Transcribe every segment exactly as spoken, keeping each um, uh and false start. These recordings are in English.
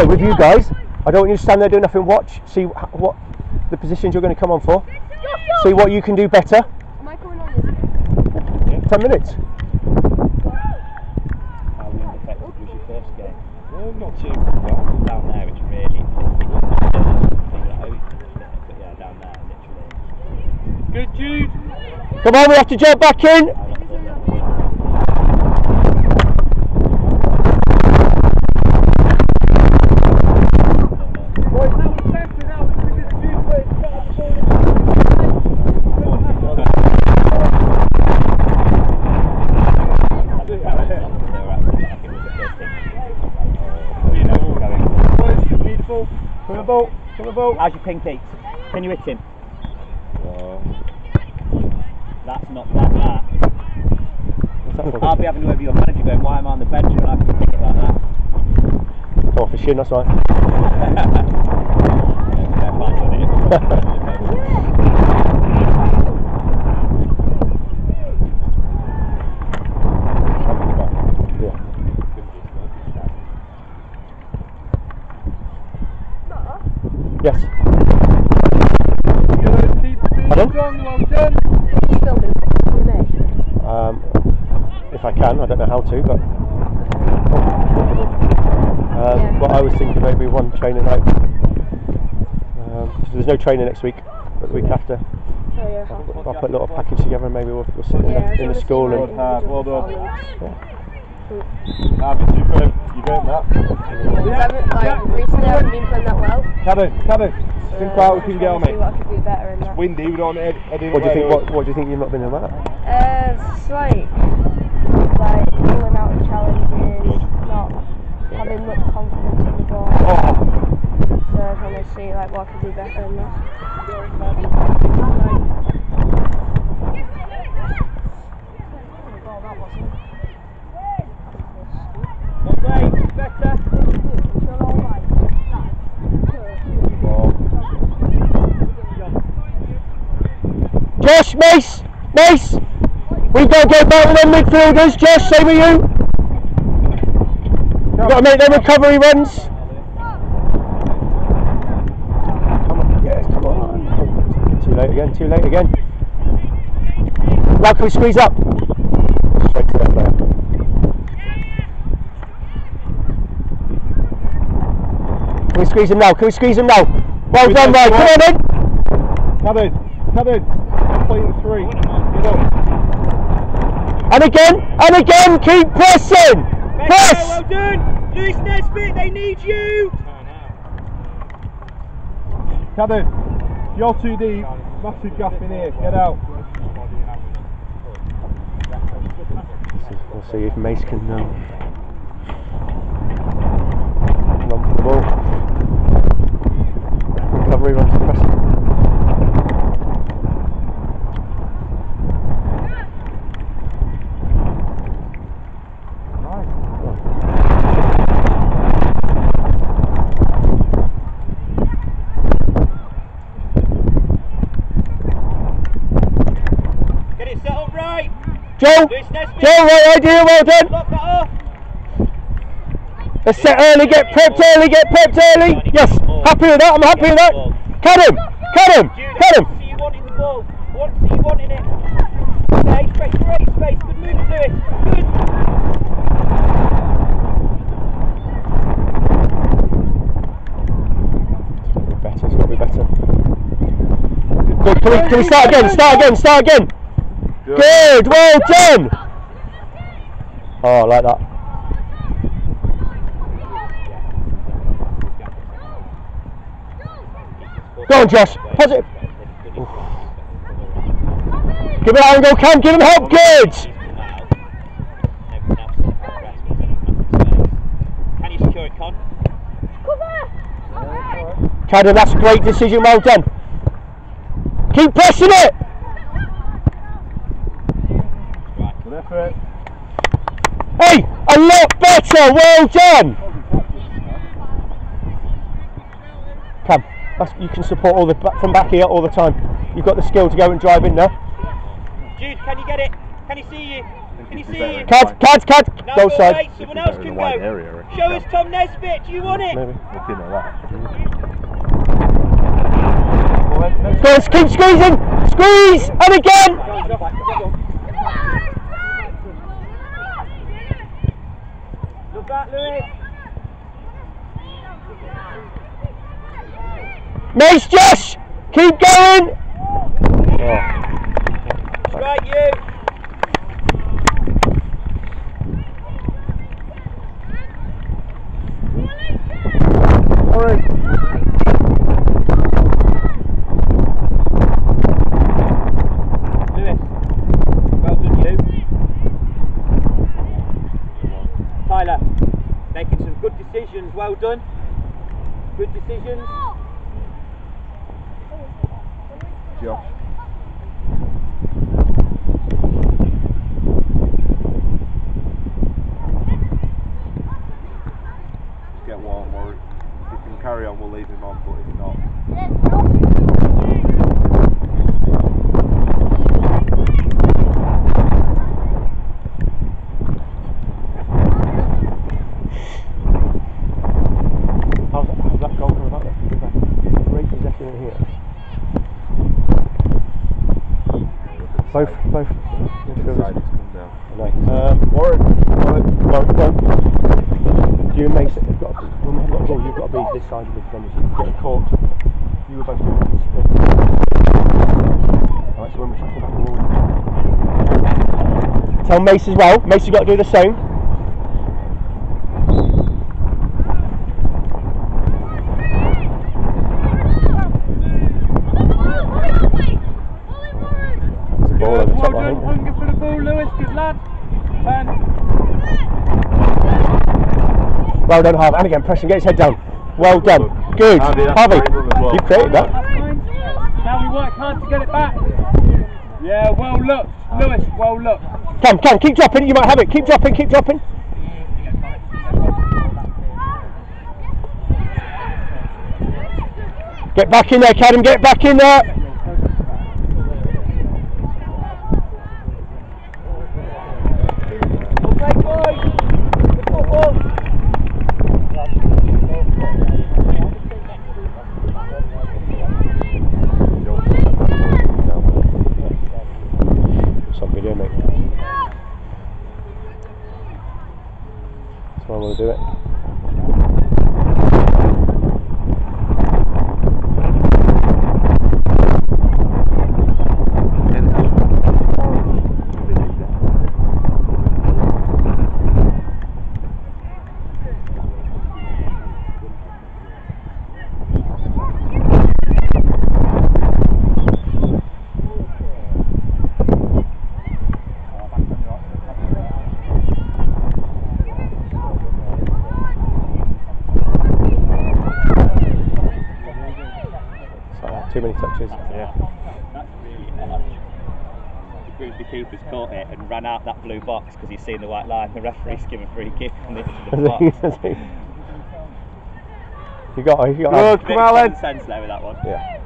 way, with you guys, I don't want you to stand there doing nothing. Watch, see what the positions you're going to come on for. See what you can do better. Am I coming on this? Ten minutes. How effective was your first game? Well, not too well. Down there, it's really. But yeah, down there, literally. Good, Jude. Come on, we have to jump back in. Come on, ball. Come on, ball. How's your pinky? Can you hit him? Um, That's not that. that. I'll be having to over your manager going, why am I on the bench when I can pick it like that? Come off the shin, that's right. Yes. Pardon? Well done. Um, if I can, I don't know how to, but um, Yeah. what I was thinking, maybe one training night. Um, 'cause there's no training next week, but the week after. Oh, yeah. I'll, I'll put a little package together and maybe we'll, we'll sit in, Yeah, the, in the school Well and. done, well done. Yeah. I've been superb. You've earned that. We haven't, like, recently I haven't been playing that well. Cabin, cabin. Think about what we can get on See it. what I could do better in that. Windy, we don't head, head in What do you think? way. What, what do you think you've not been in that? Uh, it's like, like pulling out of challenges, not having much confidence in the ball. Oh. So I want to see like what I can do better in that. Better. Josh, Mace, Mace, we've got to get back with them midfielders. Josh, same with you. We've got to make them recovery runs. Come on, yes, come on. Too late again, too late again. Now can we squeeze up? Straight to that player. Can we squeeze him now? Can we squeeze him now? Well done, Ryan. Come on in. Cabin, cabin. Playing three. Get up. And again, and again, keep pressing. Press. Well done. Lewis Nesbitt, they need you. Cabin, you're too deep. Massive gap in here. Get out. We'll see if Mace can um, run for the ball. Recovery runs to pressing. Get it set up right. Joe, Lewis Nesbitt. Joe, right idea, well done. Lock that off. Let's set early, get prepped early, get prepped early. Yes, happy with that, I'm happy with that. Cut him, cut him, cut him. See you wanting the ball. Want see you wanting it. Okay, space, great space. Good movement, Lewis. Good. Better, it's got to be better. Good, can we, can we start again, start again, start again. Good. Good, well done. Oh, I like that. Go on, Josh. Positive. Oof. Give it angle, Cam. Give him help. Good. Can you secure it, Con? Cadden, that's a great decision. Well done. Keep pressing it. Good effort. Hey, a lot better. Well done. Cam. That's, you can support all the from back here all the time. You've got the skill to go and drive in there. Jude, can you get it? Can he see you? Can you see him? Cad, Cad, Cad! No, Go go side. right, someone else can go. Area, Show us Tom Nesbitt, do you want it? Maybe. looking at that. Go on, keep squeezing! Squeeze! And again! Look back, Lewis. Mace, Josh! Keep going! Oh. Right, you. Alright. Lewis, well done you. Tyler, making some good decisions, well done. Good decisions. Josh. Get warm, or if he can carry on, we'll leave him on, but if not. How's that, how's that goal come about? That can give that great possession in here. Both, both. Decided to come down. I know. Um, Warren, Warren. Go on, go on. You and Mason have got to, when they've got a goal, you've got to be this side of the defenders. Getting caught. You were both doing this. Alright, so when we shuffle back forward. Tell Mace as well. Mace has got to do the same. It's a ball over the top, I think. Hunger for the ball, Lewis, good lad. And Well done, Harvey. And again, pressing, get his head down. Well done. Good. Harvey, that's Harvey, fine as well. you created that. now we work hard to get it back. Yeah, well looked. Lewis, well looked. Come, come, keep dropping. You might have it. Keep dropping, keep dropping. Get back in there, Cadam. Get back in there. Okay, boys. Good football. Stop video, mate. That's why I want to do it. Too many touches. Yeah. That's really harsh. The Grimsby keeper's caught it and ran out that blue box because he's seen the white line. The referee's given a free kick on the edge of the box. You got it, you got Good, it. come on, Makes then. sense there with that one. Yeah.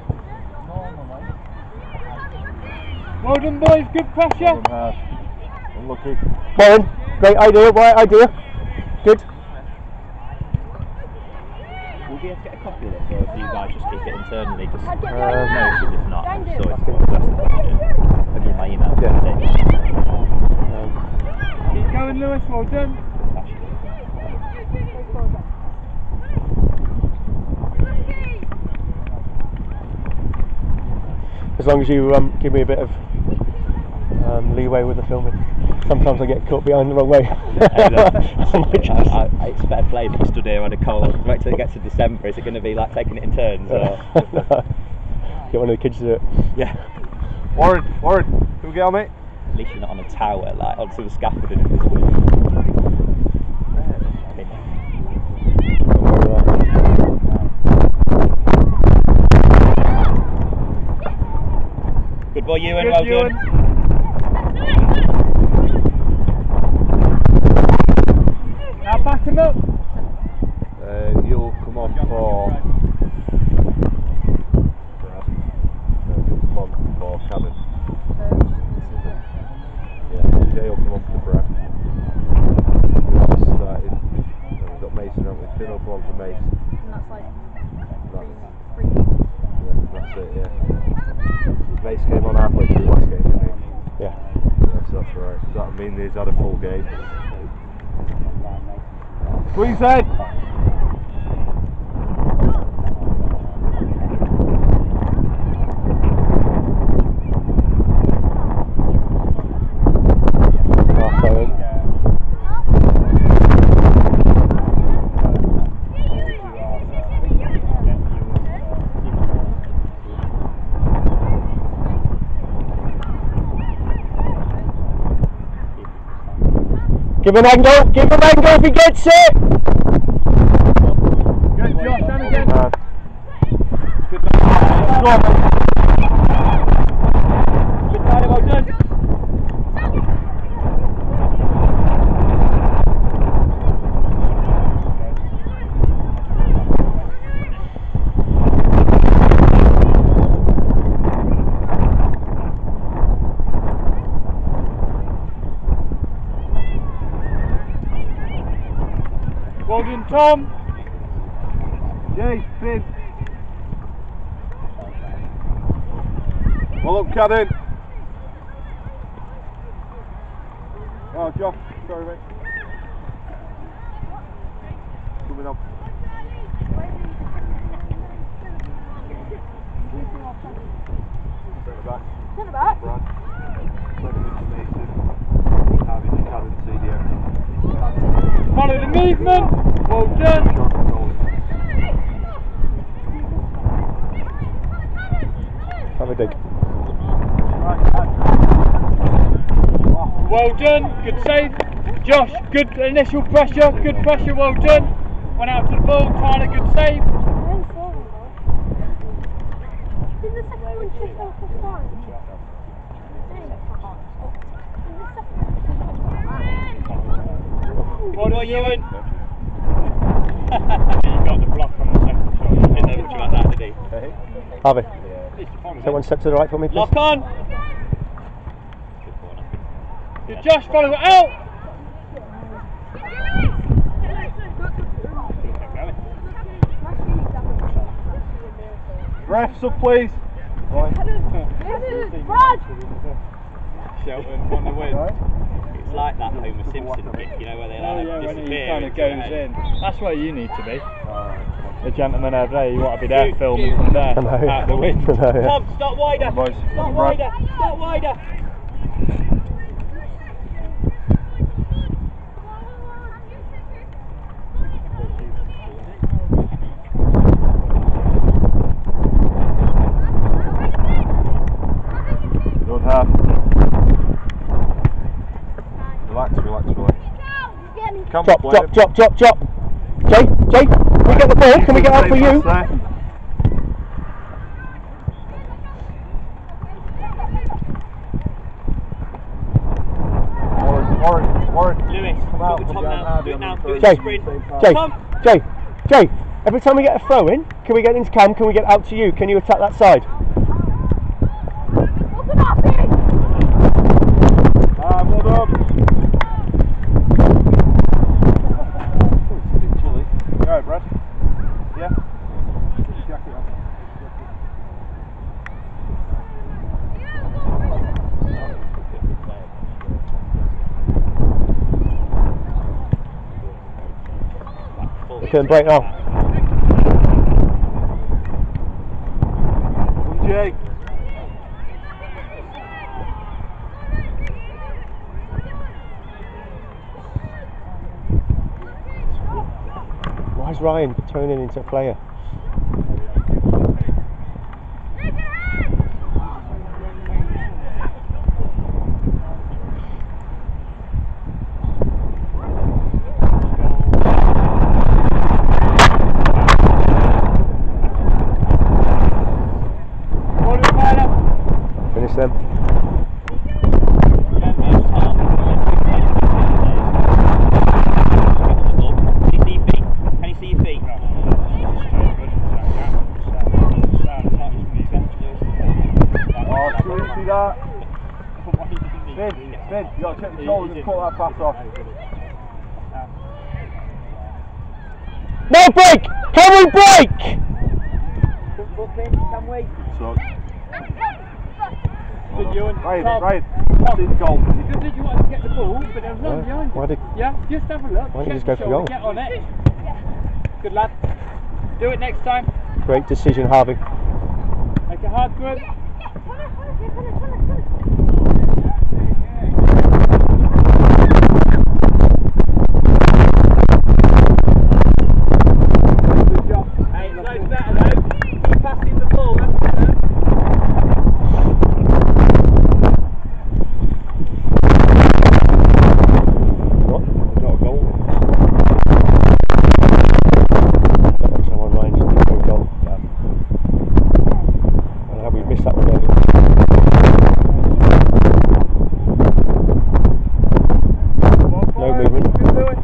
Well done, boys. Good pressure. Unlucky. Warren, great idea, right idea. Good. Will we be able to get a copy of this, or do you guys just keep it internally? Just I'd get no right now. issues if not. Don't do So it. it's good to ask the question. I'll give my email. Yeah. today. Um, Keep going, Lewis. Well done. as long as you um, give me a bit of um, leeway with the filming. Sometimes I get caught behind the wrong way. I, I, I, it's fair play that you stood here on a cold. Wait till it gets to December. Is it going to be like taking it in turns? Or? Get one of the kids to do it. Yeah. Warren, Warren, can we get on, mate? At least you're not on a tower, like onto the scaffolding of this week. Don't worry about it. Good boy, Ewan. Good, Well Ewan. done. Now back him up. Uh, you'll come on for. Uh, you'll come on for Cannon. Yeah, Jay will come Dave's had a full game. Squeeze head! Give him an angle, give him an angle if he gets it! Good, Josh, and again. Uh, Good man. Good time, well done. Well done, Tom. Jay, Finn. Well up, Cadden. Oh, Josh, sorry mate. Coming up. Centre back. Centre back? Brad. Second into Mason. Having the Cadden C D M. Follow the movement. Well done. have a dig. Well done. Good save. Josh, good initial pressure. Good pressure. Well done. Went out to the ball. Tyler, good save. Did the second one chip off the front? Well done, Ewan. You got the block on the second shot. Didn't know much about that, did he? Harvey, take one step to the right for me, please. Lock on! Good Josh, follow it out. Refs up, please. Right. Shelton on the win. Right. It's like that Homer Simpson kick, you know, where they Oh like yeah, when he disappear kind of into goes your head. in. That's where you need to be. The gentleman over there, you want to be there filming from there, I know. out the wind. I know, yeah. Tom, start wider! Boys, Start Brad. wider! Start wider! Good half. Relax, relax, relax. Come Drop, play drop, him. drop, drop, drop. Jay, Jay, can we get the ball? Can we get out for you? There. Warren, Warren, Warren. Lewis, Come out, do it with come Tom down, now. Hardy Do it on now. the Do it Jay, in sprint. Jay, Tom! Jay, Jay, every time we get a throw in, can we get into Cam? Can we get out to you? Can you attack that side? Open up, big! Ah, well done. It's a bit chilly. You alright, Brad? Yeah? Put your jacket on. Turn break now. Come, Jay. Why is Ryan turning into a player? Finish them. Can you see your feet? Can you see your feet? Oh, too easy that. Finn, Finn, you got to check the shoulders and cut that pass off. No break! Can we break? Can we? So, did you? And Ryan, Tom, Ryan, Tom, it's goal. you good did you want to get the ball, but there was no one Why- behind why you. did- Yeah, just have a look. why don't you check just go your for shoulder, goal? Get on it. Good lad. Do it next time. Great decision, Harvey. Make it hard for him. Good job. Hey, it's loads better though. Keep passing the ball. That's better. What? Got a goal. Someone Ryan just did a goal. I don't know how we missed that one earlier. No movement.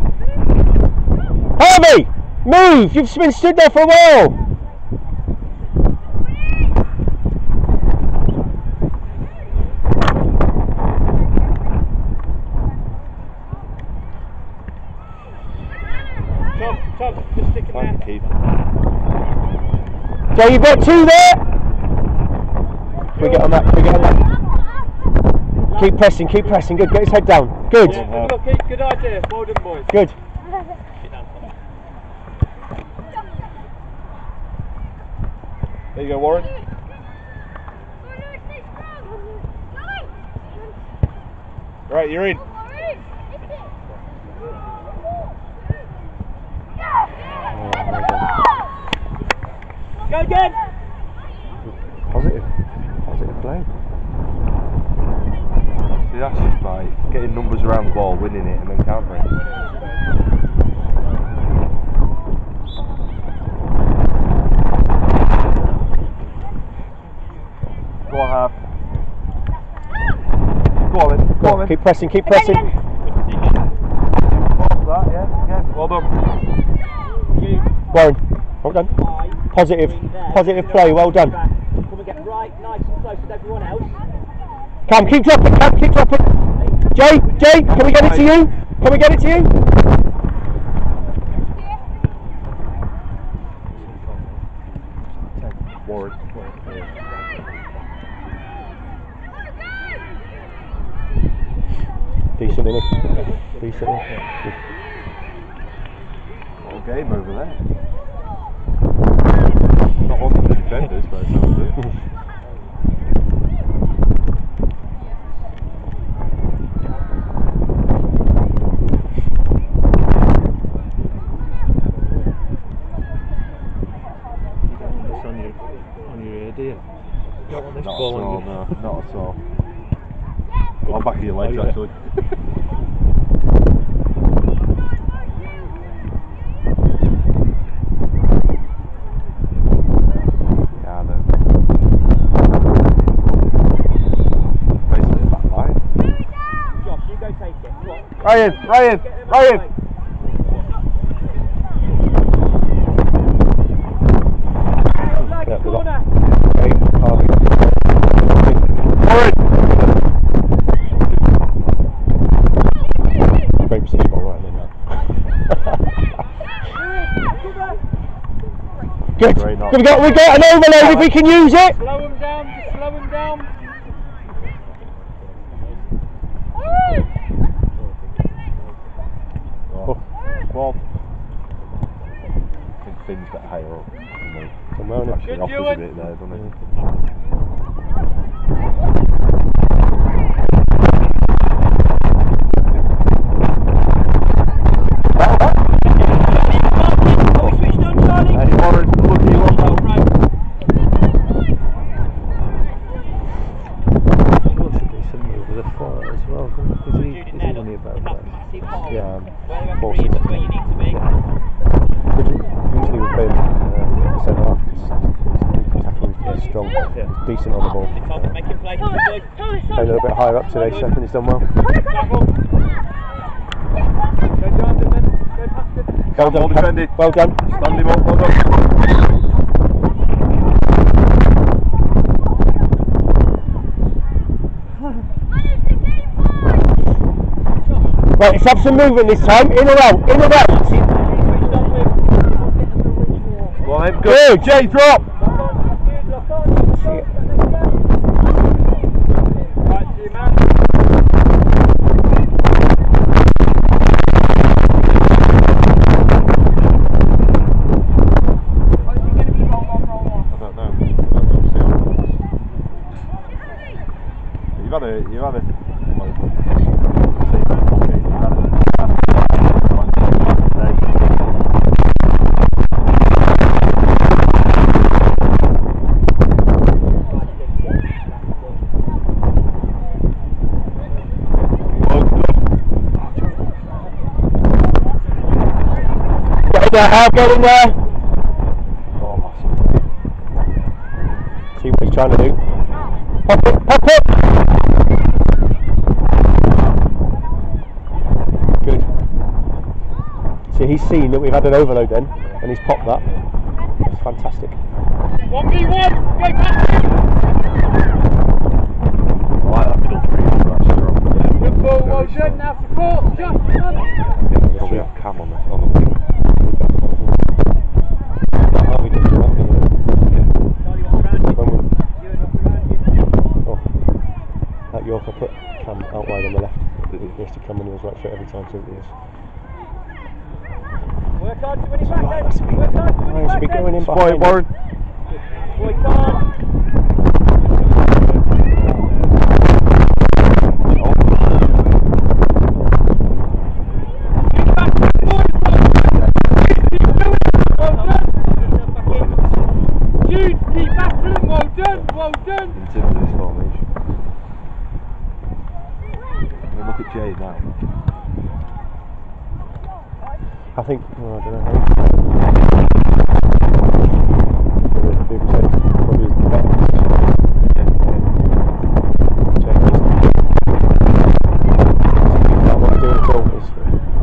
Harvey! Move! You've been stood there for a while! Tom, Tom, just stick him Thank there. you, So you've got two there! Can we get on that? Can we get on that? Keep pressing, keep pressing. Good, get his head down. Good, Yeah, good luck, good idea. Well done, boys. good. There you go, Warren. Right, you're in. Go again. Positive, positive play. See, that's just by getting numbers around the ball, winning it, and then countering. Go on, half. Go on, then. Go on, then. Keep pressing, keep pressing. Past that, yeah, again. Well done. Warren, well done. Positive, positive play, well done. Come and get right, nice and close with everyone else. Cam, keep dropping, Cam, keep dropping. Jay, Jay, can we get it to you? Can we get it to you? Warren. Decent, innit? Decent, innit? Good. What a game over there. Not one for the defenders, but it sounds good. On your, on your ear, do you? You don't want this Not ball at on all, your... no, not at all. On back of your legs, Oh, yeah. actually. Yeah, though. Basically, back line. Josh, you go take it. Come on. Ryan, Ryan, Ryan! Like Yeah, a we got- corner. Hey, Harvey. Warren! Great position, all right, then. Good. Great knock. We got, we got an overload if we can use it. Slow him down, just slow him down. Oh. Well, I think Finn's got higher up than me. Come on, Actually, Good, offers a Ewan. bit there, doesn't he? Oh, we switched on, Charlie. Hey, Warren, look at you, look Oh, right. What's a decent move with a foot as well? Is he, is he only about that? Yeah, um, Where the forces referee is it. where you need to be. Usually we play him uh, centre half because tackling is strong, decent on the ball. Tom, make him play. Good. Playing a little bit higher up today, second he's done well. Travel. Go down and then go past him. Well done, Well Cam. defended. Well done. Stand him up, well done. Right, let's have some movement this time. In or out, in or out. Switched on with. Go on then, Good. Jay, drop! uh, you have a. Get in there, Hal, get in there! Oh, See what he's trying to do. Pop it, pop it! Good. See, he's seen that we've had an overload then, and he's popped that. That's fantastic. one v one, go back! I like that middle three, that's strong. Good ball, well done, now support, Josh, come on! Probably have Cam on the, on the wing. How we did that, yeah. When we, oh, that York, I put Cam out wide on the left. He has to come when he was right foot every time, so it is. Work hard to win it back Right, then. that's me. Work hard to win it Ryan back should be then. going in Spot behind it, him. Warren. Work hard. Jude, keep battling, well done, well done! Into this formation. And look at Jade now. I think, oh, I don't know. The big mistake, probably better. Check this. Not what I'm doing at all. Is,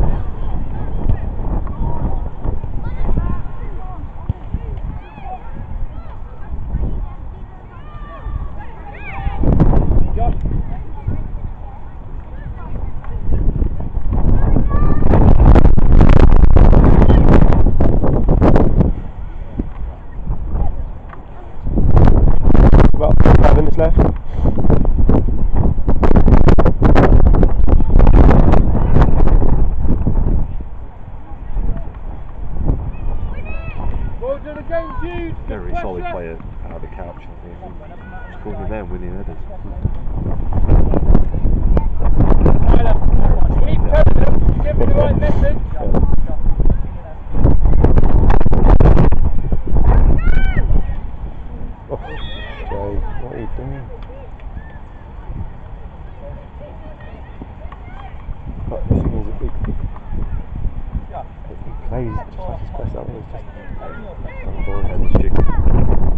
about five minutes left. Well done again, Jude! Good Very solid pressure. player out of the couch, I think. Just going in there and winning headers. Keep telling them, give me the right message. Oh, Jay, what are you doing? But the thing is, it, it, it plays just like his best. That one is just unboring. And the chicken.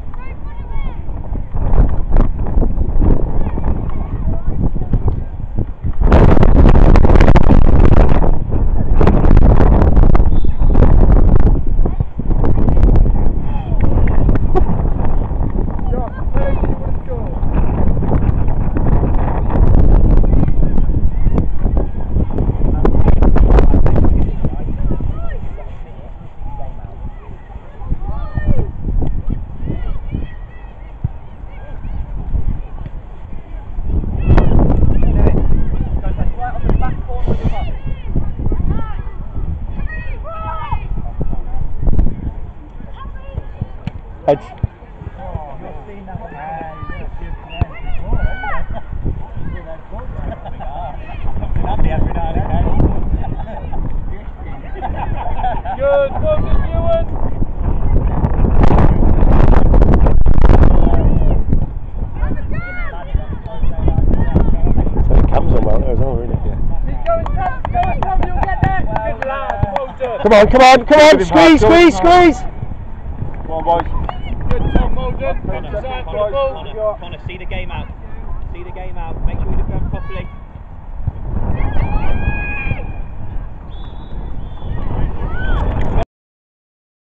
Heads. Good, well done, Ewan! So it comes on well there as well, really. Keep going, Tom, go on, Tom, you'll get there! Good lad, well done! Come on, come on, come on! Give him Squeeze, half, squeeze, come on. squeeze! Come on, boys. Good, Tom, well done! Connor, Inside for the Connor, ball! Connor, Connor, see the game out. See the game out. Make sure you look at them properly.